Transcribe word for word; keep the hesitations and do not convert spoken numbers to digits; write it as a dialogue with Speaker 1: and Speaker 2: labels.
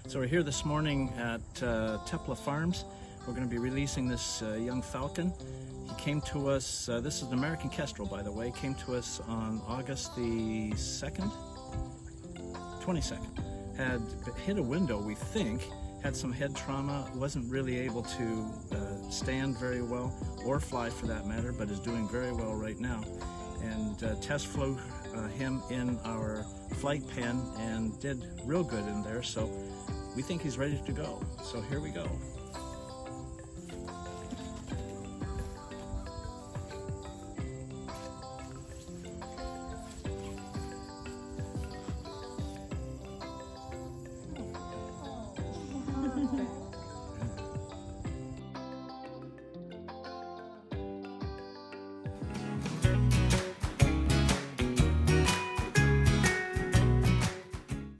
Speaker 1: So we're here this morning at uh, Tepla Farms. We're going to be releasing this uh, young falcon. He came to us, uh, this is an American kestrel by the way, came to us on August the second, twenty-second. Had hit a window, we think, had some head trauma, wasn't really able to uh, stand very well, or fly for that matter, but is doing very well right now. And uh, test flew uh, him in our flight pen and did real good in there, so we think he's ready to go. So here we go.